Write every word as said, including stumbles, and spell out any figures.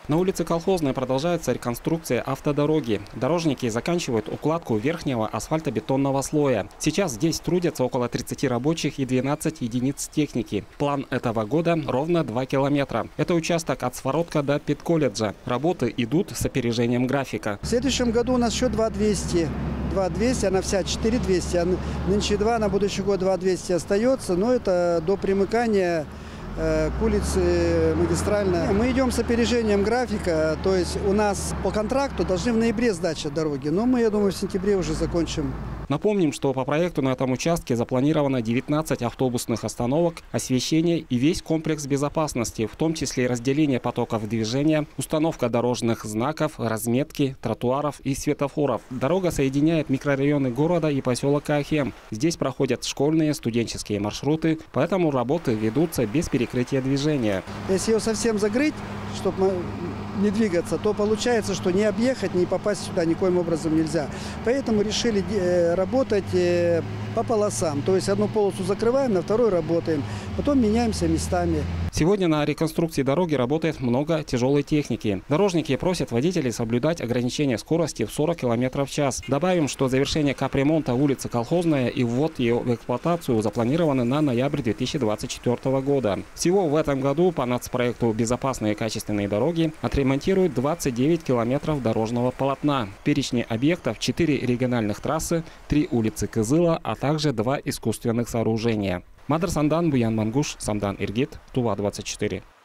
На улице Колхозная продолжается реконструкция автодороги. Дорожники заканчивают укладку верхнего асфальтобетонного слоя. Сейчас здесь трудятся около тридцати рабочих и двенадцати единиц техники. План этого года ровно два километра. Это участок от Своротка до педколледжа. Работы идут с опережением графика. В следующем году у нас еще два двести. два двести, она вся четыре двести, а нынче два, на будущий год два двести остается, но это до примыкания к улице магистральной. Мы идем с опережением графика, то есть у нас по контракту должны в ноябре сдача дороги, но мы, я думаю, в сентябре уже закончим. Напомним, что по проекту на этом участке запланировано девятнадцать автобусных остановок, освещение и весь комплекс безопасности, в том числе и разделение потоков движения, установка дорожных знаков, разметки, тротуаров и светофоров. Дорога соединяет микрорайоны города и поселок Ахем. Здесь проходят школьные, студенческие маршруты, поэтому работы ведутся без перекрытия движения. Если ее совсем закрыть, чтобы не двигаться, то получается, что не объехать, не попасть сюда никоим образом нельзя. Поэтому решили работать по полосам. То есть одну полосу закрываем, на второй работаем. Потом меняемся местами. Сегодня на реконструкции дороги работает много тяжелой техники. Дорожники просят водителей соблюдать ограничение скорости в сорок километров в час. Добавим, что завершение капремонта улицы Колхозная и ввод ее в эксплуатацию запланированы на ноябрь две тысячи двадцать четвёртого года. Всего в этом году по нацпроекту «Безопасные и качественные дороги» отремонтируют двадцать девять километров дорожного полотна. В перечне объектов четыре региональных трассы, три улицы Кызыла, а также два искусственных сооружения. Мадр Сандан, Буян Мангуш, Самдан Иргит, Тува двадцать четыре.